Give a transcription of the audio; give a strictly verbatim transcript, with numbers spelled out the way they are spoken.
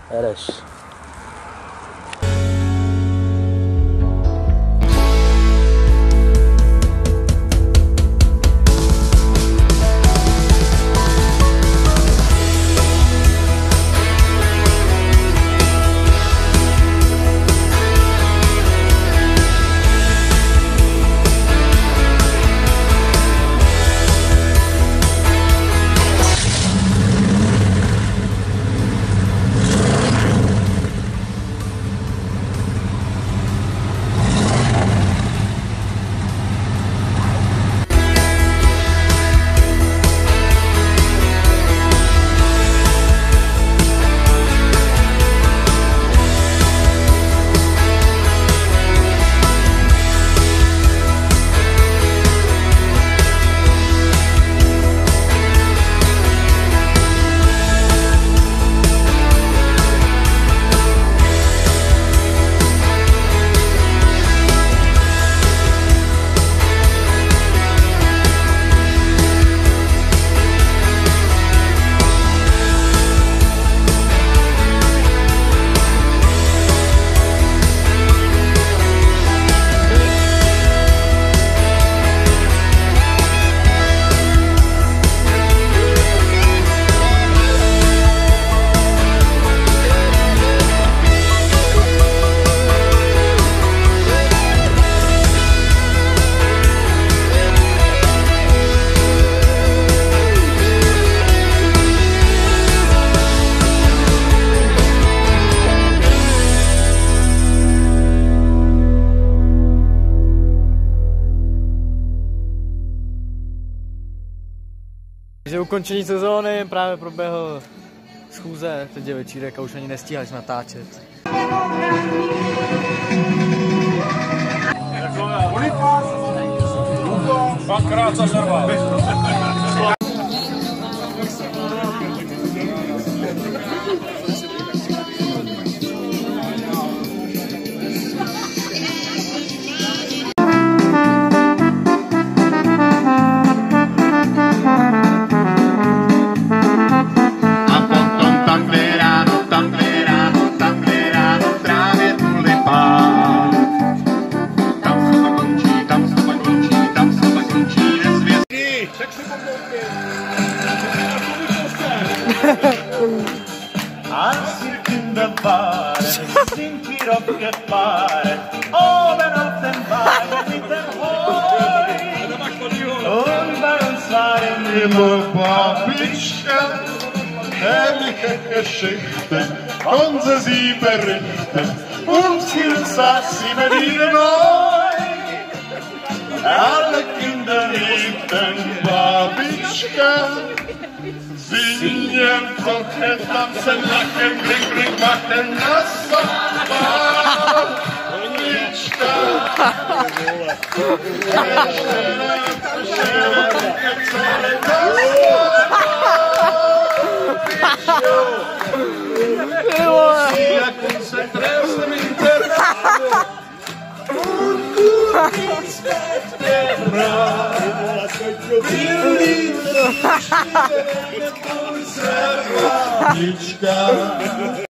Jedeš. Takže ukončení sezóny, právě proběhl schůze, teď je večírek a už ani nestíháš natáčet. Dvakrát za žerva. Als Kinderbaren sind wir aufgefahren, oben auf dem Wagen mit dem Heu. Und bei uns waren immer Babitschken, herrliche Geschichten, konnten sie berichten, und hier saß sie wieder neu. Alle Kinder liebten Babitschken. Singen, kochen, tanzen, lachen, ring, ring, machen, nass und warm. Babitschka. Erzählen das Wort. Sie konzentrieren im Intervall. Und gut ins Bett gebracht. Wir lieben die Babitschka.